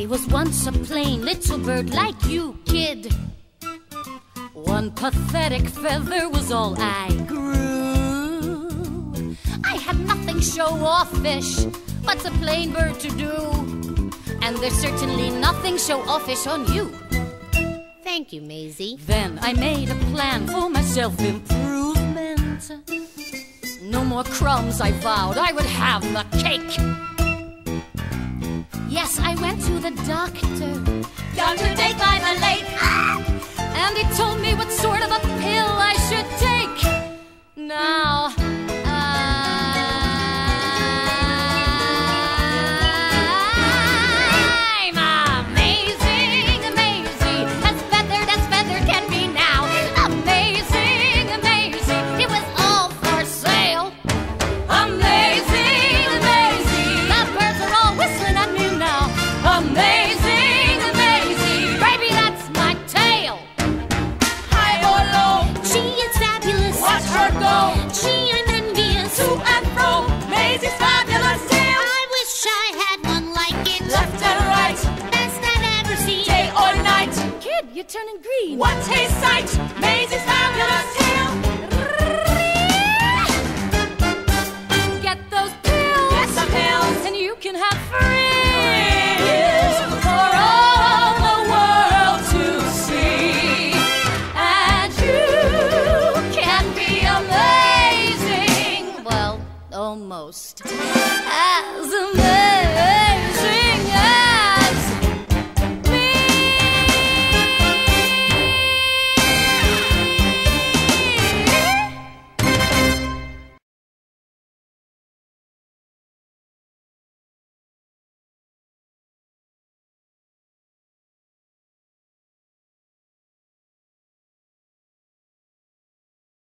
I was once a plain little bird like you, kid. One pathetic feather was all I grew. I had nothing show-offish. What's a plain bird to do? And there's certainly nothing show-offish on you. Thank you, Maisie. Then I made a plan for my self-improvement. No more crumbs, I vowed. I would have the cake. Yes, I went to the doctor. Dr. Date by the lake. And he told me what sort of a pill I should take. Now, I'm amazing, amazing, as feathered can be now. Amazing, amazing, it was all for sale. Amazing, amazing, the birds are all whistling at me now. Amazing, amazing, baby, that's my tale. High or low, She is fabulous. watch her go. She I'm envious. To and fro, Maisie's fabulous tale. I wish I had one like it. Left and right, Best I've ever seen. day or night. Kid, you're turning green. What a sight, Maisie's fabulous tale.